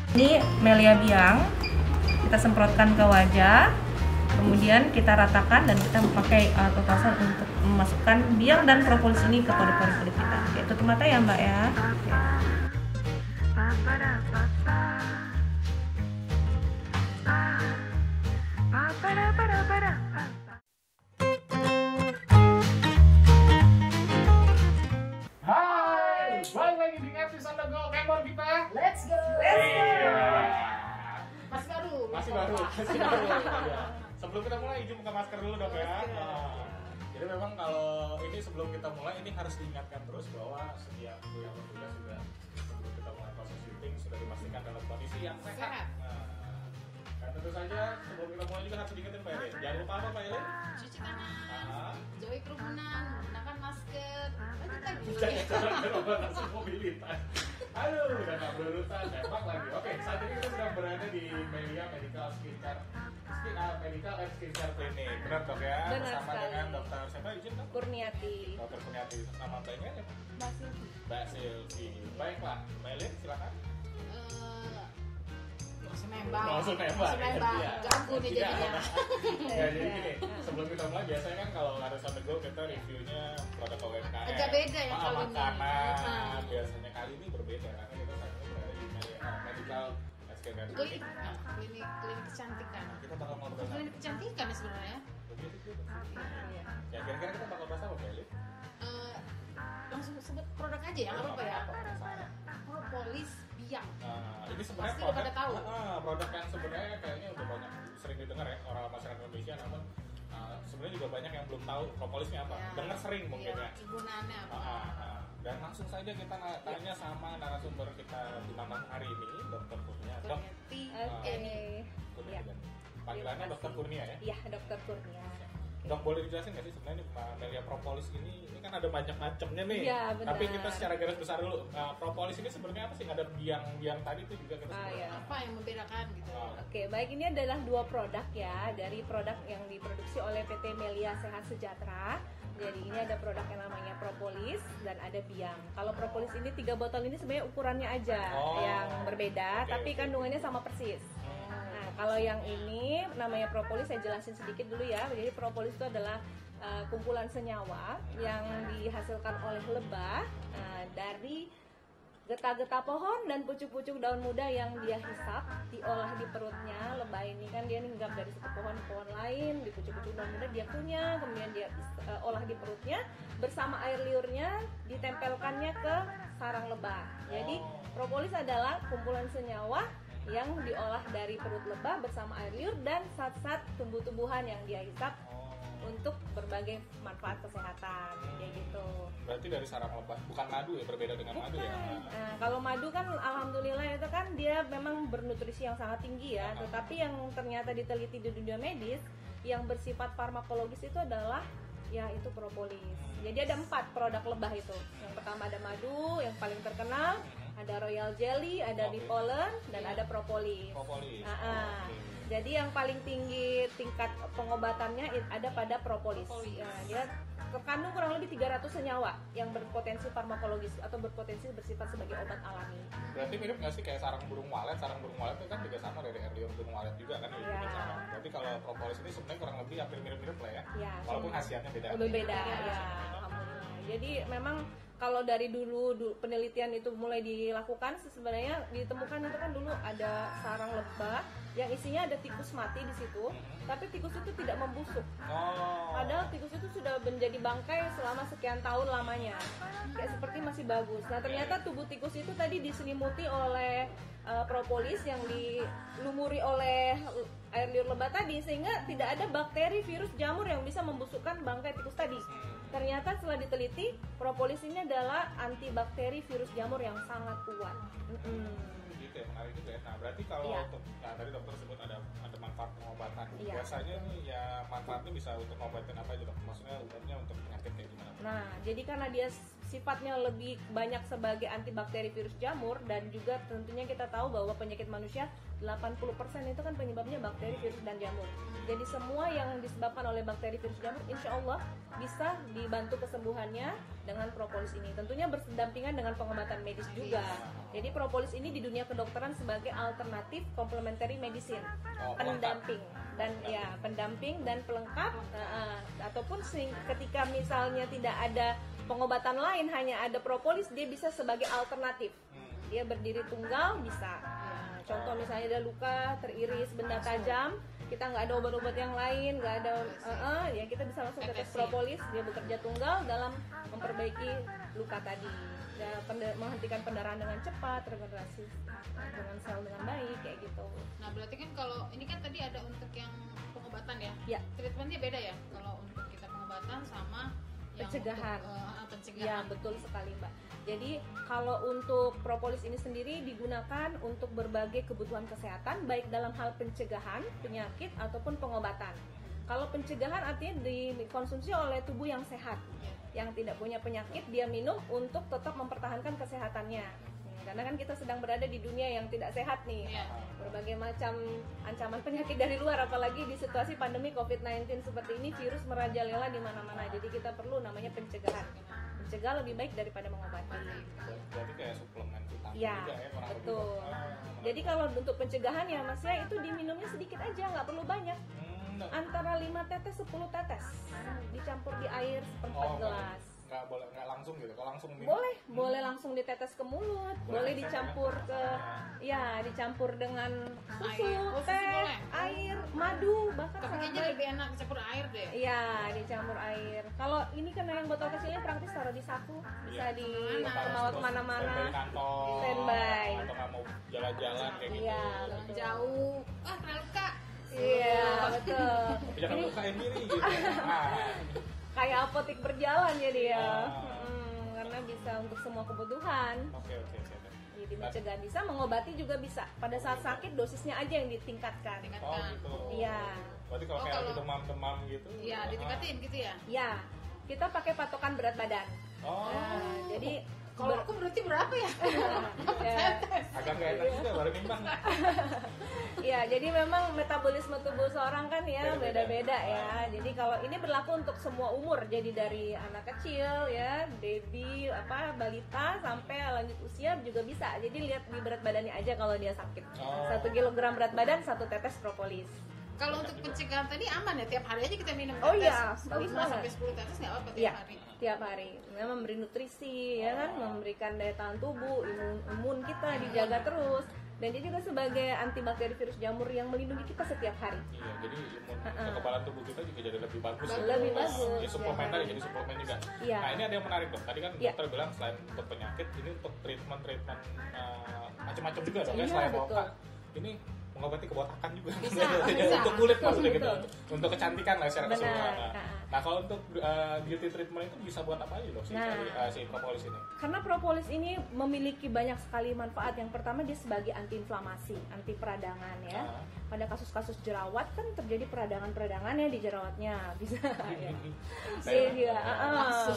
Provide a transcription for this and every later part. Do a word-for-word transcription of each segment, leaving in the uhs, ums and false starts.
Ini Melia Biang, kita semprotkan ke wajah, kemudian kita ratakan dan kita memakai uh, totosan untuk memasukkan biang dan propolis ini ke pori-pori kulit kita. Oke, tutup mata ya Mbak ya. Oke. Hai, balik lagi di episode Go Kemon kita. Let's go. Iya. Masih baru. Masih baru, masih baru. Iya. Sebelum kita mulai, izin buka masker dulu dong ya. Nah, jadi memang kalau ini sebelum kita mulai, ini harus diingatkan terus bahwa setiap yang bertugas sudah sebelum kita mulai proses syuting sudah dipastikan dalam kondisi yang sehat. Sehat. Nah, dan tentu saja sebelum kita mulai juga harus diingetin Pak Elin. Jangan lupa apa Pak Elin? Cuci tangan. Ah. Jauhi kerumunan. Menggunakan masker. Lanjut lagi. Jangan lupa langsung mobilitas. Aduh, udah gak berurutan, tembak lagi. Oke, saat ini kita sedang berada di Melia Medical Skincare Skin, uh, Medical and Skincare Clinic. Benar dok ya? Benar Bersama sekali. dengan dokter siapa izin dok? Kurniati. Dokter Kurniati. Nama baiknya ya? Mbak Silvi. Mbak Silvi. Baiklah, Melin silakan. Eh, Langsung nembak. Langsung nembak. Langsung nembak. Iya. Ganggu nih Tidak. jadinya. Ya, jadi gini, sebelum kita mulai biasanya kan kalau harus sampai go kita reviewnya produk U M K M. Agak beda ya Ah, kali ini. makanan. Ah. Biasanya kali ini berbeda karena kita saat ini berada di Melia- uh, Medical and Skincare Klinik, Clinic. ah, klinik, klinik kecantikan. Kita bakal ngobrol sama Klinik kecantikan ya sebenarnya. begitu juga. Ya kira-kira kita bakal bahas apa Melin? Eh, Langsung sebut produk aja ya, nggak apa-apa ya. Propolis biang. Nah, ini sebenarnya Pasti udah pada tahu. Ah, produk yang sebenarnya kayaknya udah banyak sering didengar ya orang masyarakat Indonesia, namun ah, sebenarnya juga banyak yang belum tahu propolisnya apa. Ya. Dengar sering mungkin Iya, ya. Kegunaannya apa? Ah, ah, ah. Dan langsung saja kita na- tanya sama narasumber kita di malam hari ini, Dokter Kurnia. Dok, Kurniati. Oke. Kurnia Ya. dan panggilannya Terima Dokter kasih. Kurnia ya. Iya, Dokter Kurnia. Dok, boleh dijelasin nggak sih sebenarnya uh, Melia Propolis ini, ini kan ada banyak macamnya nih. Iya, benar. Tapi kita secara garis besar dulu, uh, Propolis ini sebenarnya apa sih? Ada biang-biang tadi itu juga kita Ah, sebut. iya. Apa yang membedakan gitu? Ah. Oke, baik, ini adalah dua produk ya dari produk yang diproduksi oleh P T Melia Sehat Sejahtera. Jadi ini ada produk yang namanya Propolis dan ada Biang. Kalau Propolis ini tiga botol ini sebenarnya ukurannya aja Oh. yang berbeda, Oke, tapi oke. kandungannya sama persis. Nah, kalau yang ini namanya Propolis, saya jelasin sedikit dulu ya. Jadi Propolis itu adalah uh, kumpulan senyawa yang dihasilkan oleh lebah uh, dari getah-getah pohon dan pucuk-pucuk daun muda yang dia hisap, diolah di perutnya. Lebah ini kan dia hinggap dari satu pohon ke pohon lain, di pucuk-pucuk daun muda dia kunyah, kemudian dia uh, olah di perutnya bersama air liurnya, ditempelkannya ke sarang lebah. Jadi propolis adalah kumpulan senyawa yang diolah dari perut lebah bersama air liur dan zat-zat tumbuh-tumbuhan yang dia hisap untuk berbagai manfaat kesehatan, kayak gitu. Berarti dari sarang lebah, bukan madu ya, berbeda dengan madu ya. Nah, kalau madu kan alhamdulillah itu kan dia memang bernutrisi yang sangat tinggi ya, tetapi yang ternyata diteliti di dunia medis yang bersifat farmakologis itu adalah ya itu propolis. Jadi ada empat produk lebah itu. Yang pertama ada madu, yang paling terkenal ada royal jelly, ada Oke. bee pollen, dan ada propolis. Propolis. Ah, ah. Oke. Jadi yang paling tinggi tingkat pengobatannya i- ada pada propolis. Propolis. Nah, dia terkandung kurang lebih tiga ratus senyawa yang berpotensi farmakologis atau berpotensi bersifat sebagai obat alami. Berarti mirip nggak sih kayak sarang burung walet? Sarang burung walet itu kan juga sama dari air liur burung walet juga kan? Iya. Sama. Berarti kalau propolis ini sebenarnya kurang lebih hampir mirip-mirip lah ya. Ya, Walaupun semua- khasiatnya beda. Oh, berbeda Beda. ya, alhamdulillah. Jadi memang kalau dari dulu, du- penelitian itu mulai dilakukan, sebenarnya ditemukan itu kan dulu ada sarang lebah yang isinya ada tikus mati di situ, tapi tikus itu tidak membusuk. Oh. Padahal tikus itu sudah menjadi bangkai selama sekian tahun lamanya, kayak seperti masih bagus. Nah ternyata tubuh tikus itu tadi diselimuti oleh uh, propolis yang dilumuri oleh air liur lebah tadi, sehingga tidak ada bakteri, virus, jamur yang bisa membusukkan bangkai tikus tadi. Ternyata setelah diteliti, propolis ini adalah antibakteri, virus, jamur yang sangat kuat. Mm-mm. Gitu ya, menarik juga ya. Nah berarti kalau Iya. untuk, nah tadi dokter sebut ada ada manfaat pengobatan. Iya. Biasanya nih ya manfaatnya bisa untuk ngobatin apa aja dok? Maksudnya umumnya untuk penyakit kayak gimana? Nah, jadi karena dia sifatnya lebih banyak sebagai antibakteri virus jamur, dan juga tentunya kita tahu bahwa penyakit manusia delapan puluh persen itu kan penyebabnya bakteri, virus, dan jamur. Jadi semua yang disebabkan oleh bakteri, virus, jamur insya Allah bisa dibantu kesembuhannya dengan propolis ini. Tentunya berdampingan dengan pengobatan medis juga. Jadi propolis ini di dunia kedokteran sebagai alternatif complementary medicine, Oh, pendamping dan ya pendamping dan pelengkap, uh, ataupun sing- ketika misalnya tidak ada pengobatan lain, hanya ada propolis, dia bisa sebagai alternatif. Hmm. Dia berdiri tunggal bisa. Nah, contoh misalnya ada luka, teriris benda tajam, kita nggak ada obat-obat yang lain, nggak ada, uh, uh, ya kita bisa langsung tetes propolis. Dia bekerja tunggal dalam memperbaiki luka tadi, ya, penda- menghentikan pendarahan dengan cepat, regenerasi dengan sel dengan baik, kayak gitu. Nah berarti kan kalau ini kan tadi ada untuk yang pengobatan ya, Ya. treatmentnya beda ya kalau untuk kita pengobatan sama yang Pencegahan. untuk, uh, Ya, pencegahan. betul sekali, Mbak. Jadi kalau untuk propolis ini sendiri digunakan untuk berbagai kebutuhan kesehatan, baik dalam hal pencegahan penyakit ataupun pengobatan. Kalau pencegahan artinya dikonsumsi oleh tubuh yang sehat, yang tidak punya penyakit, dia minum untuk tetap mempertahankan kesehatannya. Hmm, Karena kan kita sedang berada di dunia yang tidak sehat nih, Iya. berbagai macam ancaman penyakit dari luar, apalagi di situasi pandemi covid sembilan belas seperti ini, virus merajalela di mana-mana. Jadi kita perlu namanya pencegahan. Mencegah lebih baik daripada mengobati. Berarti kayak suplemen vitamin Ya, juga ya kurang lebih. betul. Ah, Jadi kalau untuk pencegahan ya Mas ya, itu diminumnya sedikit aja, nggak perlu banyak. hmm, nggak- Antara lima tetes sepuluh tetes dicampur di air seperempat oh, gelas. nggak boleh nggak langsung gitu. Kalau langsung minum, Boleh, boleh langsung ditetes ke mulut, boleh dicampur ke, ya dicampur dengan susu, Air. Oh, susu teh, boleh. air, madu, bahkan Tapi sangat kayaknya baik. lebih enak campur air deh. Iya, dicampur air. Kalau ini kan yang botol kecilnya praktis taruh di saku, bisa Iya. dibawa kemana-mana. Standby di kantor, Standby. atau nggak mau jalan-jalan kayak gitu. Iya, Jalan betul. jauh, ah kena luka. Iya, betul. Jangan Ini lukain diri gitu. Nah, kayak apotek berjalan ya dia. Ah. Mm, karena bisa untuk semua kebutuhan. oke oke oke. oke. Jadi mencegah bisa, mengobati juga bisa. Pada saat sakit dosisnya aja yang ditingkatkan. Oh Tingkatkan. gitu. Iya. Berarti kalau Oh, kayak kalau- lagi demam-demam gitu. Iya, ah. ditingkatin gitu ya. Ya, kita pakai patokan berat badan. Oh, Nah, jadi Kalau aku berarti berapa ya? ya, agak nggak enak juga baru nimbang. ya, jadi memang metabolisme tubuh seorang kan ya Beda-beda. beda-beda ya. Jadi kalau ini berlaku untuk semua umur. Jadi dari anak kecil ya, baby, apa, balita sampai lanjut usia juga bisa. Jadi lihat di berat badannya aja kalau dia sakit. Oh. Satu kilogram berat badan, satu tetes propolis. Kalau untuk pencegahan tadi aman ya, tiap hari aja kita minum Oh tetes. iya, bagus lima banget. sampai sepuluh tetes nggak apa-apa tiap Iya, hari. tiap hari. Memang memberi nutrisi, ya kan, memberikan daya tahan tubuh, imun, imun kita dijaga terus. Dan dia juga sebagai antibakteri virus jamur yang melindungi kita setiap hari. Iya, jadi imun kekebalan tubuh kita juga jadi lebih bagus. ya. Lebih Terus, bagus, Ya, suplemen ya. tadi jadi suplemen juga. Iya. Nah ini ada yang menarik dok. Tadi kan Iya. dokter bilang selain untuk penyakit, ini untuk treatment treatment uh, macam-macam juga dok. Iya, Ya, selain betul. botak, ini mengobati kebotakan juga. Bisa, Jadi bisa. untuk kulit Betul, maksudnya gitu. betul. Untuk kecantikan lah secara Benar. keseluruhan. Nah, Nah. nah, kalau untuk uh, beauty treatment itu bisa buat apa aja dok? Si, Nah. si, uh, si propolis ini. Karena propolis ini memiliki banyak sekali manfaat. Yang pertama, dia sebagai antiinflamasi, anti peradangan ya. Ah. Pada kasus-kasus jerawat kan terjadi peradangan-peradangan ya di jerawatnya, bisa ya. Dia juga, ah, ah.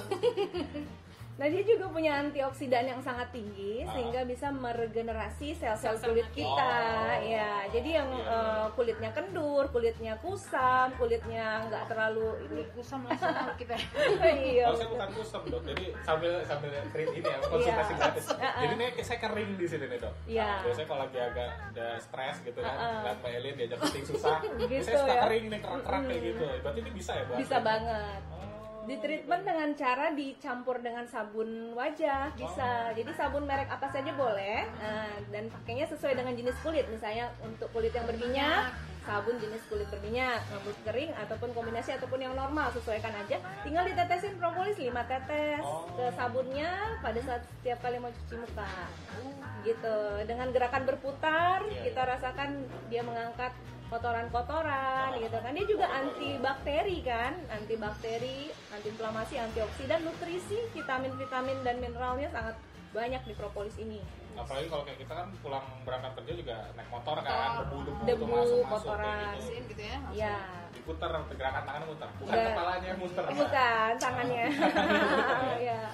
Nah, dia juga punya antioksidan yang sangat tinggi Ah. sehingga bisa meregenerasi sel-sel Sel-sel kulit mati. kita. Oh. Ya, jadi yang Iya, eh, kulitnya kendur, kulitnya kusam, kulitnya nggak terlalu ini. Kusam langsung tahu kita. Iya. Kalau saya bukan kusam dok, jadi sambil sambil treat ini ya konsultasi Iya. gratis. Uh-uh. Jadi ini saya kering di sini nih dok. Iya. Nah, biasanya kalau lagi agak ada stres gitu kan, Uh-uh. lihat Mbak Elin diajak meeting susah, Gitu saya suka ya. kering nih kerak-kerak kayak gitu. Berarti ini bisa ya buat? Bisa banget. Oh. Di treatment dengan cara dicampur dengan sabun wajah bisa. Jadi sabun merek apa saja boleh. Nah, dan pakainya sesuai dengan jenis kulit. Misalnya untuk kulit yang berminyak, sabun jenis kulit berminyak, rambut kering ataupun kombinasi ataupun yang normal, sesuaikan aja. Tinggal ditetesin propolis lima tetes Oh. ke sabunnya pada saat setiap kali mau cuci muka. Gitu. Dengan gerakan berputar, Iya, kita iya. rasakan dia mengangkat kotoran-kotoran gitu kan. Dia juga antibakteri kan, antibakteri, antiinflamasi, antioksidan, nutrisi, vitamin-vitamin dan mineralnya sangat banyak di propolis ini. Apalagi kalau kayak kita kan pulang berangkat kerja juga naik motor kan, Motor. debu-debu Debu, tuh masuk-masuk kotoran. kayak gitu. Bersihin gitu ya. langsung. Ya, Diputer, gerakan tangan muter, bukan Nggak. kepalanya yang muter. bukan tangannya. Ya.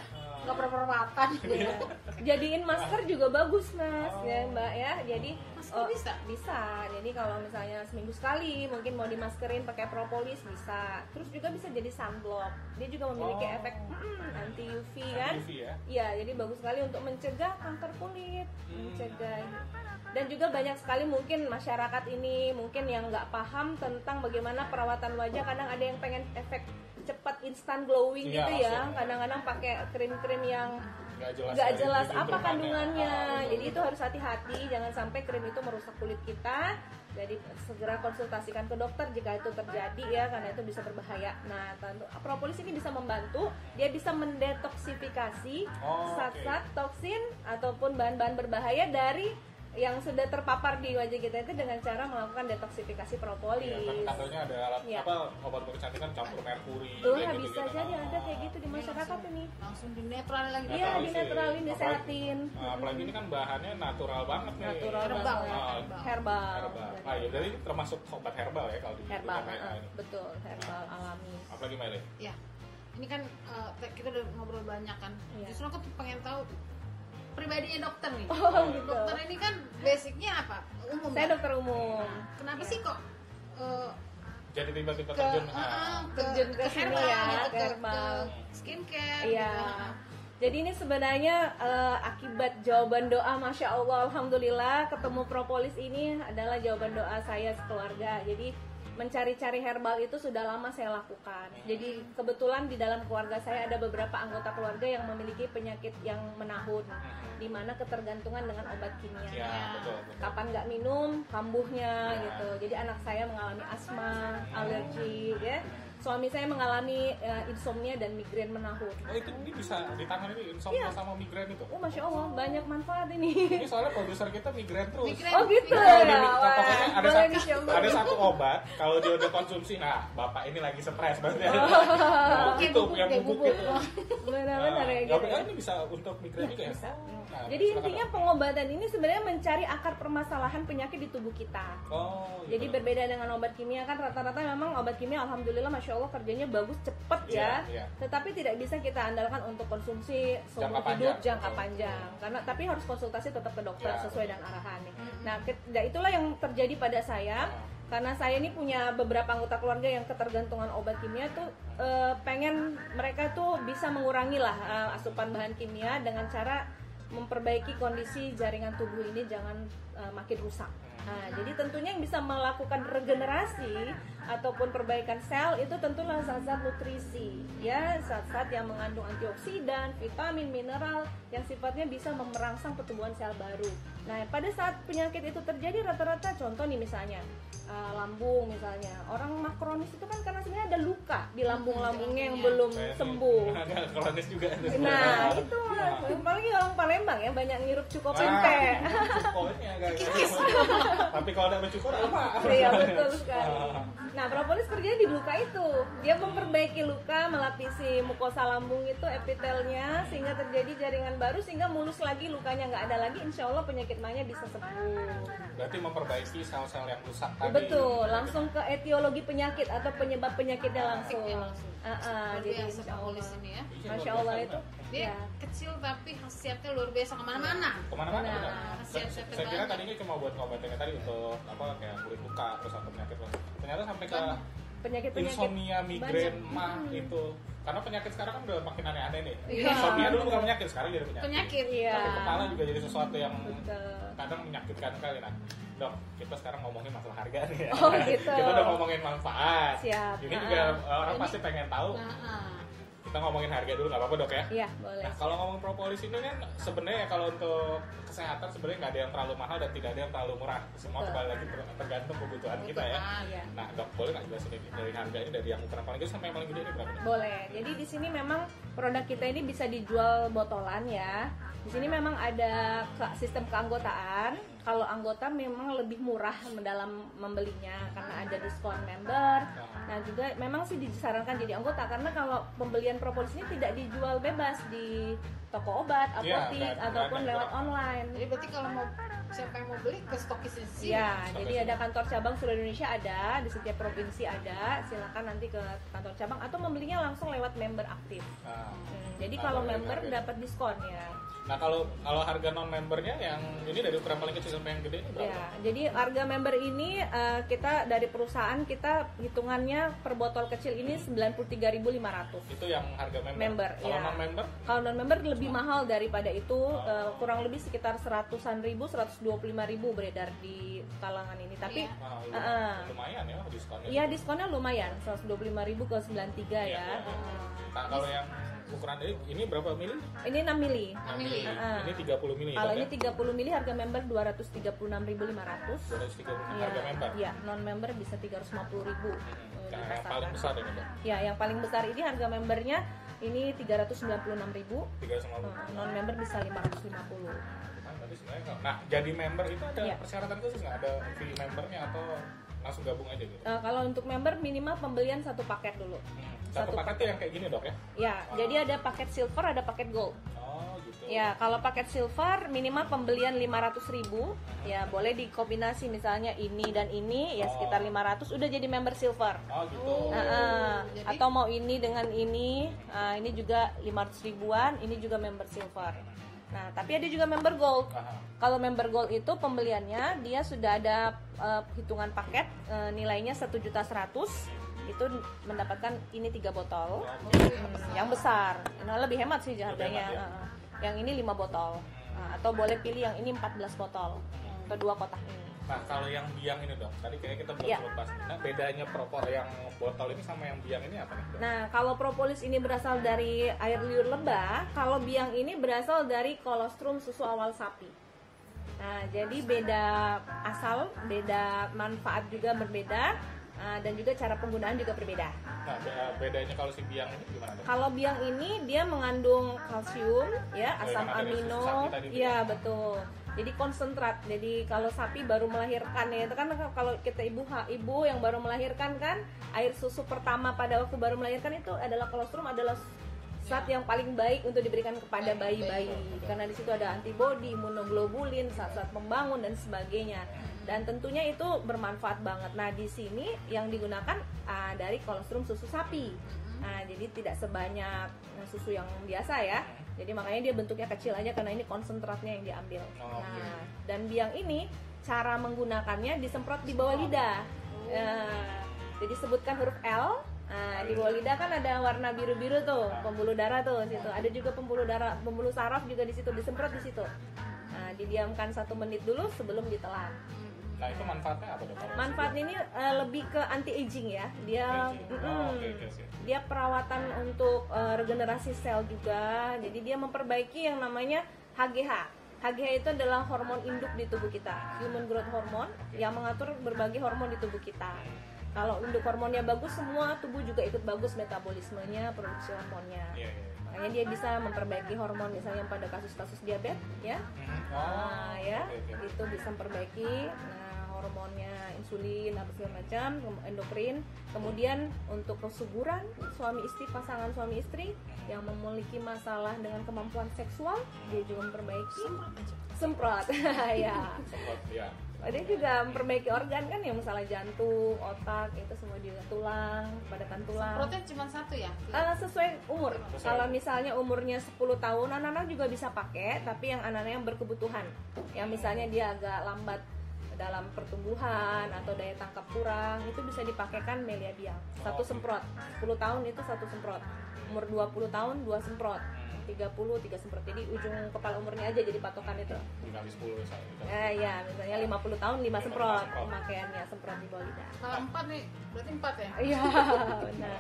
nggak pernah perawatan. Iya. Jadiin masker juga bagus mas, Oh. ya mbak ya. Jadi Masker oh, bisa? Bisa. Jadi kalau misalnya seminggu sekali mungkin mau dimaskerin pakai propolis bisa. Terus juga bisa jadi sunblock. Dia juga memiliki Oh. efek mm, anti U V kan. U V ya. Iya, jadi bagus sekali untuk mencegah kanker kulit, Hmm. mencegah. Dan juga banyak sekali mungkin masyarakat ini mungkin yang nggak paham tentang bagaimana perawatan wajah. Kadang ada yang pengen efek cepat instan glowing Iya, gitu ya. langsung. Kadang-kadang pakai krim-krim yang Nggak jelas, nggak dari jelas keuntungannya. apa kandungannya. Ah, betul, Jadi itu betul. harus hati-hati, jangan sampai krim itu merusak kulit kita. Jadi segera konsultasikan ke dokter jika itu terjadi ya, karena itu bisa berbahaya. Nah, tentu propolis ini bisa membantu, dia bisa mendetoksifikasi Oh, zat-zat toksin ataupun bahan-bahan berbahaya dari yang sudah terpapar di wajah kita itu dengan cara melakukan detoksifikasi propolis. Iya, kan katanya ada alat Iya. apa obat kecantikan campur merkuri. Tuh, kayak ya gitu-gitu. bisa jadi ada kayak gitu di Ini masyarakat langsung- ini. langsung dinetralin lagi. Iya, Natural sih. dinetralin, Apalagi- disehatin. Nah, apalagi ini kan bahannya natural banget nih. Natural Herbal banget. ya, Ah, herbal. Herbal. herbal. Ah, ya, jadi termasuk obat herbal ya kalau di Herbal, di- ah, ini. betul, herbal alami. Apalagi Mele? Ya, ini kan uh, kita udah ngobrol banyak kan. Iya. Justru aku tuh pengen tahu pribadinya dokter nih. Oh, gitu. Dokter ini kan basicnya apa? Umum. Saya kan? dokter umum. Kenapa sih kok uh, Jadi tiba-tiba ke, terjun. uh, ah. uh, ke, Terjun ke sini herbal ya, gitu, ke ke, herbal. ke skincare. Iya. gitu. Jadi ini sebenarnya eh, akibat jawaban doa, masya Allah, alhamdulillah ketemu propolis ini adalah jawaban doa saya sekeluarga. Jadi mencari-cari herbal itu sudah lama saya lakukan. Jadi kebetulan di dalam keluarga saya ada beberapa anggota keluarga yang memiliki penyakit yang menahun, di mana ketergantungan dengan obat kimia. Ya, betul, betul. Kapan nggak minum kambuhnya Ya. gitu. Jadi anak saya mengalami asma, alergi, ya. Suami saya mengalami eh, insomnia dan migrain menahun. Oh, itu ini bisa ditangani nih insomnia Iya. sama migrain itu. Oh, masya Allah, banyak manfaat ini. Ini soalnya produser kita migrain terus. Migrain. Oh gitu Migrain. ya. Nah, Wah, pokoknya ada boleh satu, dicoba. ada satu obat kalau dia udah konsumsi, nah bapak ini lagi stres berarti. Oh. Nah, Kayak itu bubuk, yang kayak bubuk bubuk. itu. Benar-benar ya Nah, gitu. ya, ini bisa untuk migrain juga ya. Bisa. Nah, Jadi silakan, intinya Dok. pengobatan ini sebenarnya mencari akar permasalahan penyakit di tubuh kita. Oh, Jadi gitu. berbeda dengan obat kimia kan rata-rata memang obat kimia alhamdulillah masya Allah kerjanya bagus cepet Iya, ya. iya. Tetapi tidak bisa kita andalkan untuk konsumsi seumur Jangka hidup panjang, jangka betul. panjang. Karena tapi harus konsultasi tetap ke dokter Ya, sesuai betul. dengan arahan nih. Hmm. Nah, ket- nah, itulah yang terjadi pada saya. Ah. Karena saya ini punya beberapa anggota keluarga yang ketergantungan obat kimia tuh eh, pengen mereka tuh bisa mengurangi lah eh, asupan bahan kimia dengan cara memperbaiki kondisi jaringan tubuh ini jangan eh, makin rusak. Nah, jadi tentunya yang bisa melakukan regenerasi ataupun perbaikan sel itu tentulah zat-zat nutrisi, ya zat-zat yang mengandung antioksidan, vitamin, mineral yang sifatnya bisa merangsang pertumbuhan sel baru. Nah, pada saat penyakit itu terjadi rata-rata contoh nih misalnya uh, lambung misalnya orang mah kronis itu kan karena sebenarnya ada luka di lambung-lambungnya yang Iya. belum Saya ini sembuh. agak kronis juga. Nah, itu apalagi orang Palembang ya banyak ngirup cuko Ah, pempek. cukonya agak tapi kalau ada cukur apa? Iya betul sekali. Ah. Nah propolis kerjanya di luka itu, dia memperbaiki luka, melapisi mukosa lambung itu epitelnya sehingga terjadi jaringan baru sehingga mulus lagi lukanya nggak ada lagi, insya Allah penyakit mahnya bisa sembuh. Berarti memperbaiki sel-sel yang rusak tadi. Betul, langsung ke etiologi penyakit atau penyebab penyakitnya langsung. Penyakitnya langsung. Ah, ah, Luar jadi biasa insya Allah. propolis ini ya. Iya, Masya luar Allah biasa, itu. benar. Dia Ya. kecil tapi khasiatnya luar biasa kemana-mana. Kemana-mana Nah, benar. Saya, siap-siap saya kira banget. tadinya cuma buat ngobatin tadi untuk apa kayak kulit luka terus atau penyakit lain. Ternyata sampai ke Kan Penyakit-penyakit insomnia, migrain, banyak. mah Hmm. itu. Karena penyakit sekarang kan udah makin aneh-aneh nih. Iya. Insomnia dulu bukan penyakit, sekarang jadi penyakit. Penyakit. Iya. Sakit kepala juga jadi sesuatu yang Betul. kadang menyakitkan kali. Nah, dok, kita sekarang ngomongin masalah harga nih ya. Oh, gitu. Kita udah ngomongin manfaat. Siap. Ini Ah. juga orang Ini- pasti pengen tahu. Nah, ah. Kita ngomongin harga dulu nggak apa-apa dok ya. Iya boleh. Nah, kalau ngomong propolis ini kan sebenarnya kalau untuk kesehatan sebenarnya nggak ada yang terlalu mahal dan tidak ada yang terlalu murah. Semua Betul. kembali lagi ter- tergantung kebutuhan kita ya. Kebutuhan. Iya. Nah, dok, boleh nggak jelasin ini dari harga ini dari yang ukuran paling kecil sampai yang paling gede ini berapa? nih? Boleh. Jadi di sini memang produk kita ini bisa dijual botolan ya. Di sini memang ada ke- sistem keanggotaan. kalau anggota memang lebih murah dalam membelinya karena ada diskon member. Nah juga memang sih disarankan jadi anggota karena kalau pembelian propolis ini tidak dijual bebas di toko obat, apotik Ya, dan- ataupun dan- lewat online. Jadi berarti kalau mau siapa yang mau beli ke stokis di sini. Ya, Stokis jadi ini. ada kantor cabang seluruh Indonesia ada, di setiap provinsi ada. Silakan nanti ke kantor cabang atau membelinya langsung lewat member aktif. Nah, Hmm, jadi Nah, kalau boleh member harganya. dapat diskon ya. nah kalau kalau harga non membernya yang ini dari ukuran paling kecil sampai yang gede ini berapa? Ya, jadi harga member ini eh, kita dari perusahaan kita hitungannya per botol kecil ini sembilan puluh tiga ribu lima ratus. Itu yang harga member. Member, Kalau ya. non member? Kalau non member lebih mahal daripada itu, eh, kurang lebih sekitar seratusan ribu, seratus dua puluh lima ribu beredar di kalangan ini. Tapi Iya. Nah, Uh, uh. lumayan ya diskonnya. ya diskonnya lumayan, seratus dua puluh lima ribu ke sembilan puluh tiga Iya, ya. iya. Nah, kalau yang ukuran ini, ini berapa mili? Ini enam mili. enam mili. Uh-uh. Ini tiga puluh mili. Kalau kan, ini ya? tiga puluh mili harga member dua ratus tiga puluh enam ribu lima ratus. dua ratus tiga puluh Iya, harga member. iya, non member bisa tiga ratus lima puluh ribu. Hmm. eh, Nah, yang dipasarkan. paling besar ini, Mbak. Ya, yang paling besar ini harga membernya ini tiga ratus sembilan puluh enam ribu. tiga ratus lima puluh. Non member bisa lima ratus lima puluh. Nah, tadi sebenarnya kalau- nah, jadi member itu ada Iya. persyaratan khusus nggak? Ada fee membernya atau langsung gabung aja gitu? Eh, kalau untuk member minimal pembelian satu paket dulu. Hmm. Satu, Satu paket tuh yang kayak gini dok ya? Ya, Ah. jadi ada paket silver, ada paket gold. Oh gitu. Ya, kalau paket silver minimal pembelian lima ratus ribu. Ya, boleh dikombinasi misalnya ini dan ini ya Oh. sekitar lima ratus udah jadi member silver. Oh gitu. Oh. Nah, eh, Jadi- atau mau ini dengan ini, ah, ini juga lima ratus ribuan, ini juga member silver. Nah, tapi ada juga member gold. Aha. Kalau member gold itu pembeliannya dia sudah ada eh, hitungan paket, eh, nilainya satu juta seratus, itu mendapatkan ini tiga botol. Oh, yang Hmm, besar. yang besar. Nah, lebih hemat sih Lebih harganya. hemat, ya? Heeh. Yang ini lima botol. Nah, atau boleh pilih yang ini empat belas botol. Atau dua kotak ini. Nah kalau yang biang ini dok, tadi kayaknya kita belum Iya. lepas. Nah bedanya propor yang botol ini sama yang biang ini apa nih dok? Nah, kalau propolis ini berasal dari air liur lebah, kalau biang ini berasal dari kolostrum susu awal sapi. Nah, jadi beda asal, beda manfaat juga berbeda, ah, dan juga cara penggunaan juga berbeda. Nah be- bedanya kalau si biang ini gimana dok? Kalau biang ini dia mengandung kalsium, ya, Oh, asam yang ada dari susu amino, sapi tadi itu iya ya? betul. Jadi konsentrat. Jadi kalau sapi baru melahirkan ya, itu kan kalau kita ibu ibu yang baru melahirkan kan air susu pertama pada waktu baru melahirkan itu adalah kolostrum adalah zat yang paling baik untuk diberikan kepada Baik, bayi-bayi baik. karena di situ ada antibodi, imunoglobulin, zat-zat pembangun dan sebagainya. Dan tentunya itu bermanfaat banget. Nah, di sini yang digunakan ah, dari kolostrum susu sapi. Nah, jadi tidak sebanyak susu yang biasa ya. Jadi makanya dia bentuknya kecil aja karena ini konsentratnya yang diambil. Oh, Nah, oke. dan biang ini cara menggunakannya disemprot di bawah lidah. Nah, jadi sebutkan huruf L. Nah, di bawah lidah kan ada warna biru-biru tuh, pembuluh darah tuh di situ. Ada juga pembuluh darah, pembuluh saraf juga di situ, disemprot di situ. Nah, didiamkan satu menit dulu sebelum ditelan. Nah itu manfaatnya apa dok? kalau si Manfaatnya ini eh, lebih ke anti aging ya. Dia Aging. mm-mm. Oh, oke, oke, siap. dia perawatan untuk eh, regenerasi sel juga. Jadi dia memperbaiki yang namanya H G H. H G H itu adalah hormon induk di tubuh kita, human growth hormone yang mengatur berbagai hormon di tubuh kita. Kalau induk hormonnya bagus, semua tubuh juga ikut bagus metabolismenya, produksi hormonnya. Iya, iya. Makanya dia bisa memperbaiki hormon misalnya pada kasus-kasus diabetes ya. Mhm. Nah, ya, oke, oke. itu bisa memperbaiki nah, hormonnya, insulin, apa segala macam, endokrin. Kemudian untuk kesuburan suami istri, pasangan suami istri yang memiliki masalah dengan kemampuan seksual, dia juga memperbaiki. Semprot, ya. Semprot, ya. Dia juga memperbaiki organ kan, yang misalnya jantung, otak, itu semua juga tulang, padatan tulang. Semprotnya cuma satu ya? Eh, sesuai umur. Sesuai Kalau umur. misalnya umurnya sepuluh tahun, anak-anak juga bisa pakai, tapi yang anak-anak yang berkebutuhan. Yang misalnya dia agak lambat dalam pertumbuhan atau daya tangkap kurang, itu bisa dipakaikan Melia Biang. Satu Oke. semprot. sepuluh tahun itu satu semprot. Umur dua puluh tahun dua semprot. tiga puluh tiga semprot. Jadi ujung kepala umurnya aja jadi patokan itu. Dikali sepuluh misalnya. Ya, ya, misalnya lima puluh tahun lima Lima semprot semprot. pemakaiannya, semprot di bawah lidah. Kalau empat nih, berarti empat ya? Iya, benar.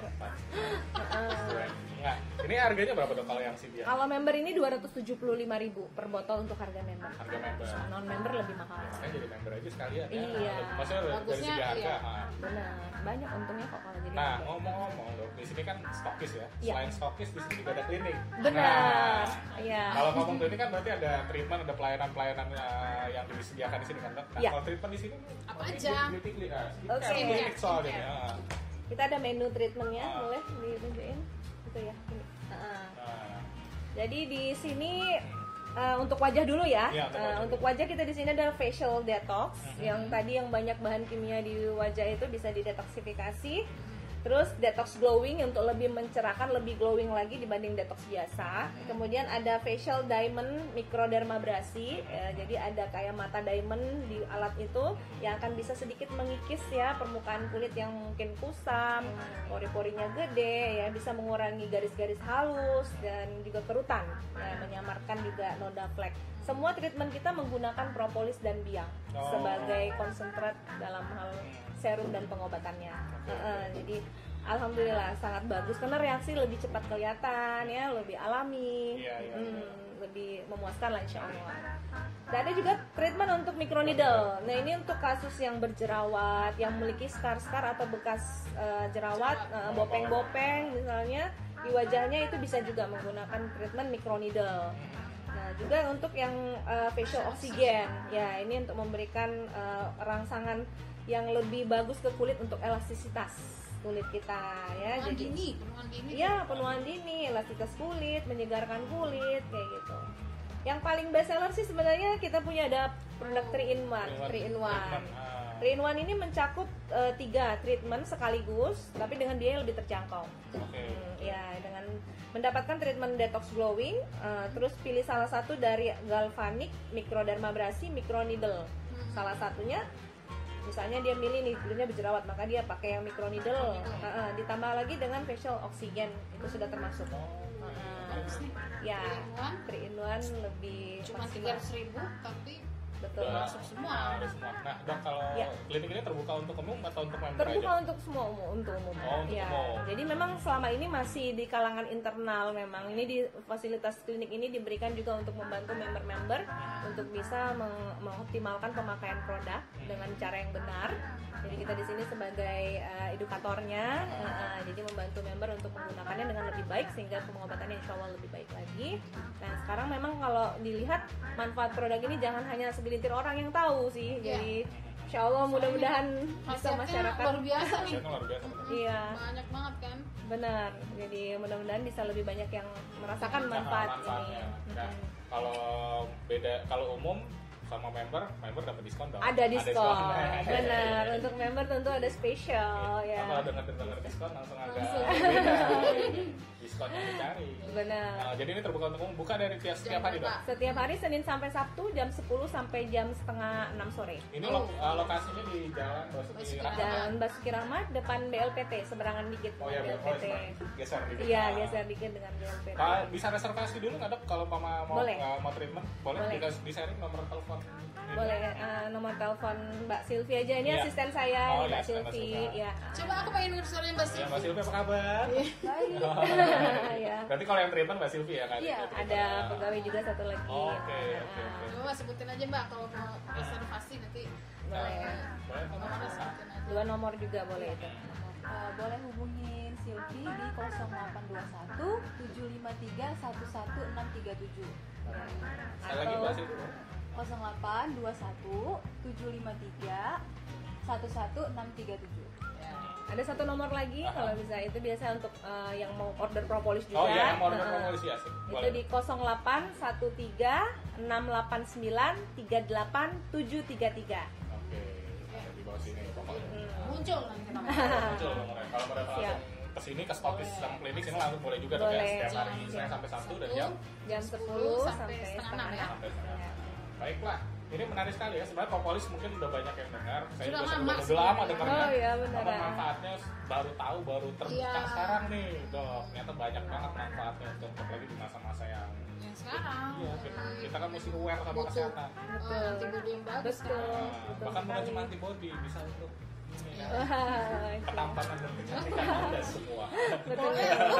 Heeh. Nah, ini harganya berapa dok kalau yang si biang? Kalau member ini dua ratus tujuh puluh lima ribu per botol untuk harga member. Harga member. Non member lebih mahal. Makanya jadi member member aja sekalian ya. Iya. Maksudnya dari, dari Bagusnya, segi harga. iya. Nah. Benar, banyak untungnya kok kalau jadi Nah, member. ngomong-ngomong dok, di sini kan stokis ya. Iya. Selain stokis di sini juga ada klinik. Benar. Nah, Iya. kalau ngomong klinik kan berarti ada treatment, ada pelayanan-pelayanan uh, yang disediakan di sini kan dok. Nah, Iya. kalau treatment di sini Apa ini aja? beauty clinic, ah, Oke. skincare klinik soalnya. Skincare. Ya. Kita ada menu treatmentnya, Ah. boleh ditunjukin? Itu ya. Ini. Heeh. Nah, Jadi di sini uh, untuk wajah dulu ya. Iya, untuk Uh, wajah untuk dulu. wajah kita di sini ada facial detox, Mhm. yang tadi yang banyak bahan kimia di wajah itu bisa didetoksifikasi. Terus detox glowing untuk lebih mencerahkan, lebih glowing lagi dibanding detox biasa. Kemudian ada facial diamond microdermabrasi. Ya, jadi ada kayak mata diamond di alat itu yang akan bisa sedikit mengikis ya permukaan kulit yang mungkin kusam, pori-porinya gede ya, bisa mengurangi garis-garis halus dan juga kerutan. Ya, menyamarkan juga noda flek. Semua treatment kita menggunakan propolis dan biang Oh. sebagai konsentrat dalam hal serum dan pengobatannya. Heeh, jadi alhamdulillah sangat bagus karena reaksi lebih cepat kelihatan ya, lebih alami, Iya, iya, Hmm, iya. lebih memuaskan lah insya Allah. Dan ada juga treatment untuk microneedle. Nah ini untuk kasus yang berjerawat, yang memiliki scar-scar atau bekas eh, jerawat, eh, bopeng-bopeng misalnya di wajahnya, itu bisa juga menggunakan treatment microneedle. Nah juga untuk yang uh, facial oksigen, ya ini untuk memberikan uh, rangsangan yang lebih bagus ke kulit untuk elastisitas kulit kita ya. Penuaan Jadi dini, penuaan dini. iya, penuaan dini, elastisitas kulit, menyegarkan kulit kayak gitu. Yang paling best seller sih sebenarnya kita punya ada produk three in one. three in one. treatment, ah. three in one ini mencakup uh, tiga treatment sekaligus, tapi dengan biaya yang lebih terjangkau. Oke. Hmm, ya, dengan mendapatkan treatment detox glowing, uh, terus pilih salah satu dari galvanic, microdermabrasi, microneedle. Salah satunya, misalnya dia milih nih kulitnya berjerawat, maka dia pakai yang microneedle. Uh, uh, ditambah lagi dengan facial oksigen, itu sudah termasuk. Bagus nih. Ya, Three in one. three in one lebih Cuma maksimal. tiga ratus ribu tapi Betul. Udah masuk semua. Nah, ada semua. Nah, dok kalau Ya. klinik ini terbuka untuk umum atau untuk member Terbuka aja? untuk semua umum, untuk umum. Oh, untuk ya. umum. Jadi memang selama ini masih di kalangan internal memang. Ini di fasilitas klinik ini diberikan juga untuk membantu member-member untuk bisa meng- mengoptimalkan pemakaian produk dengan cara yang benar. Jadi kita di sini sebagai uh, edukatornya, uh, uh, jadi membantu member untuk menggunakannya dengan lebih baik sehingga pengobatannya insya Allah lebih baik lagi. Nah sekarang memang kalau dilihat manfaat produk ini jangan hanya segelintir orang yang tahu sih. Iya. Jadi insya Allah mudah-mudahan bisa Khasiatnya masyarakat. luar biasa nih. Khasiatnya luar biasa. Iya. Banyak banget kan. Benar, jadi mudah-mudahan bisa lebih banyak yang merasakan Nah, manfaat manfaatnya. ini. Nah, Mm-mm. kalau beda kalau umum sama member, member dapat diskon dong. Ada diskon, Nah, benar. Untuk member tentu ada spesial ya. Kalau dengar-dengar diskon langsung agak Langsung. beda diskon yang dicari. Benar. Nah, jadi ini terbuka untuk umum, buka dari tiap setiap hari dong. berapa? Setiap hari Senin sampai Sabtu jam sepuluh sampai jam setengah enam sore. Ini Oh. lo- uh, lokasinya di Jalan Basuki Basuki Rahmat. Jalan Basuki Rahmat depan B L P T, seberangan dikit Oh dengan ya, B L P T. geser dikit. Iya, Nah, geser dikit dengan B L P T. Kalau bisa reservasi dulu nggak dok kalau mama mau Boleh. uh, mau treatment? Boleh, Boleh. dikasih di sharing nomor telepon. Boleh uh, nomor telepon Mbak Silvi aja, ini Iya. asisten saya, Oh, ini iya, Mbak asisten Silvi, Mbak Silvi. ya. Coba aku pengen denger suaranya Mbak Ya, Silvi. Mbak Silvi apa kabar? Baik. Ya. Berarti kalau yang treatment Mbak Silvi ya kan? Iya, Yang treatment. ada pegawai juga satu lagi. Oh, oke, oke, Nah, oke. Coba sebutin aja Mbak kalau mau reservasi nanti. Boleh. Boleh kan? Nomornya sebutin aja. Dua nomor juga boleh itu. Uh, boleh hubungin Silvi di nol delapan dua satu tujuh lima tiga satu satu enam tiga tujuh. Sekali lagi Mbak Silvi. nol delapan dua satu tujuh lima tiga satu satu enam tiga tujuh. Ada satu nomor lagi Aha. kalau bisa, itu biasa untuk uh, yang mau order propolis juga. Oh iya, yang mau order Nah, propolis ya sih. itu Boleh. di nol delapan satu tiga enam delapan sembilan tiga delapan tujuh tiga tiga. Oke, ada di bawah sini pokoknya. Hmm. Muncul nanti namanya. Muncul nomornya. Kalau mau datang Siap. langsung ke sini ke stokis sama klinik sini langsung boleh juga dong ya. Boleh. Setiap hari Senin sampai Sabtu dan jam Jam sepuluh sampai setengah enam ya. sampai setengah enam. Baiklah, ini menarik sekali ya. Sebenarnya propolis mungkin udah banyak yang dengar. Saya Sudah juga lama sebelum sih. udah lama dengarnya. Oh iya, beneran. Apa manfaatnya baru tahu, baru terbuka Iya. sekarang nih, dok. Ternyata banyak banget manfaatnya untuk apalagi di masa-masa yang Yang sekarang. iya, kita, kita kan mesti aware sama Butuh kesehatan. uh, antibody yang bagus kan. Betul. Nah, betul bahkan bukan sekali. cuma antibody, bisa untuk ini ya. Wah, Ketampanan dan kecantikan Anda semua. betul.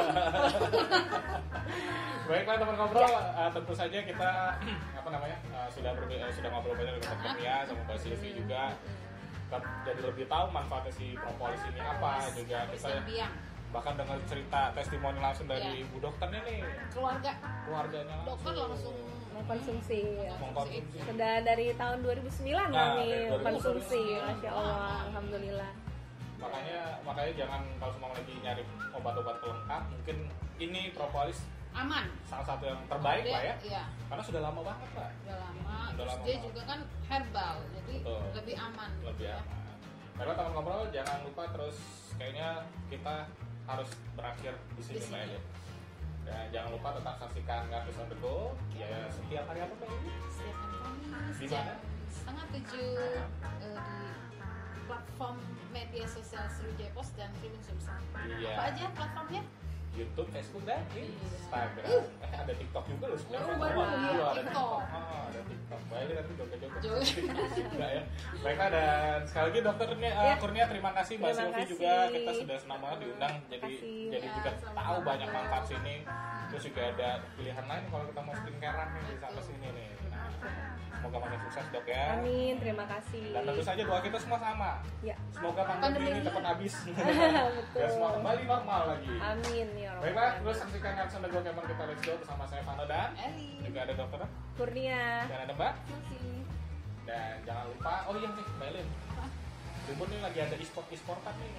Baiklah teman ngobrol, uh, tentu saja kita apa namanya uh, sudah berbi- uh, sudah ngobrol banyak dengan Dokter Nia sama Mbak Silvi juga. Kita jadi lebih tahu manfaatnya si propolis ini apa, juga kita Biang bahkan dengar cerita testimoni langsung dari Iya. ibu dokternya nih, keluarga keluarganya langsung. dokter langsung Mengkonsumsi ya. mengkonsumsi. Sudah dari tahun dua ribu sembilan Nah, kami dari dua ribu konsumsi, sembilan. masya Allah, alhamdulillah. Makanya makanya jangan kalau semua lagi nyari obat-obat pelengkap, mungkin ini propolis aman. salah satu yang terbaik Dia- lah ya, Iya, karena sudah lama banget lah, udah lama. Udah Terus lama dia banget. juga kan herbal, jadi Betul. lebih aman. lebih ya. aman. Karena teman ngobrol jangan lupa terus kayaknya kita harus berakhir di sini Di Mbak sini. Elin. Dan jangan lupa tetap saksikan Ngartis on the Go ya setiap hari apa Mbak Elin? Setiap hari Kamis Di jam mana? setengah tujuh eh, di platform media sosial Sriwijaya Pos dan Tribun Sumsel. Iya. Apa aja platformnya? YouTube, Facebook, dan Instagram. Iya. Eh ada TikTok juga loh sebenarnya. Oh, baru, Oh, iya, ada TikTok. TikTok. Oh, ada TikTok. Baik, nanti joget-joget. Joget. juga ya. Baiklah, dan sekali lagi dokternya uh, Ya. Kurnia terima kasih, Mbak Terima Silvi kasih. juga kita sudah senang banget diundang. Jadi kasih. jadi Ya, juga sama-sama. tahu banyak manfaat sini. Terus juga ada pilihan lain kalau kita mau skincarean nih bisa ke sini nih. Nah, semoga makin sukses dok ya. Amin, terima kasih. Dan tentu saja doa kita semua sama. Ya, Semoga pandemi Pandemi ini ini. cepat habis. betul. Biar semua kembali normal lagi. Amin ya Rabbal Baiklah, Alamin. terus saksikan Ngartis on the Go Camper kita Let's Go bersama saya Vano dan Eli. juga ada dokter Kurnia. dan ada Mbak. Masih. Dan jangan lupa, oh iya nih Mbak Elin, Tribun ini lagi ada e-sport e-sportan nih.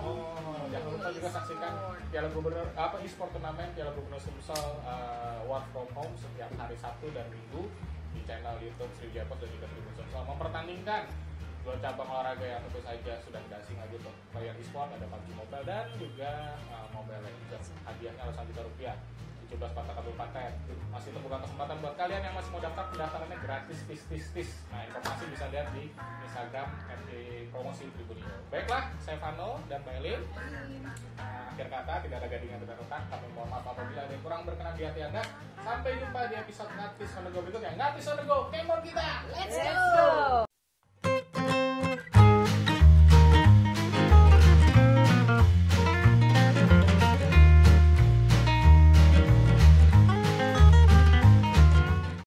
Oh, jangan lupa juga saksikan Piala Gubernur apa e-sport turnamen Piala Gubernur Sumsel uh, Work from Home setiap hari Sabtu dan Minggu di channel YouTube Sriwijaya Pos dan juga Tribun Sumsel mempertandingkan dua cabang olahraga yang tentu saja sudah tidak asing lagi untuk player e-sport, ada P U B G Mobile dan juga uh, Mobile Legends. Hadiahnya ratusan juta rupiah. tujuh belas kota kabupaten masih terbuka kesempatan buat kalian yang masih mau daftar, pendaftarannya gratis tis tis tis. Nah informasi bisa lihat di Instagram at promosi Tribunio. Baiklah, saya Vano dan Mbak Elin. Nah, akhir kata tidak ada gading yang tidak retak. Kami mohon maaf apabila ada yang kurang berkenan di hati anda. Sampai jumpa di episode Ngartis on the Go berikutnya. Ngartis on the Go, kemon kita. Let's Let's go. go.